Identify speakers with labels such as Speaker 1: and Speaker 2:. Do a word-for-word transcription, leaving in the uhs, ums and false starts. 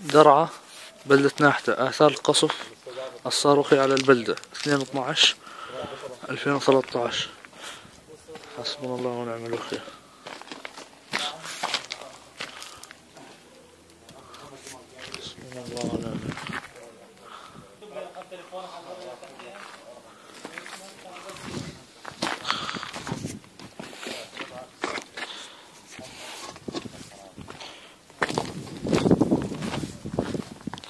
Speaker 1: درعا بلدة ناحتة، آثار القصف الصاروخي على البلدة اثنين اثناعش ألفين وثلاثة عشر. حسبنا الله ونعم الوكيل.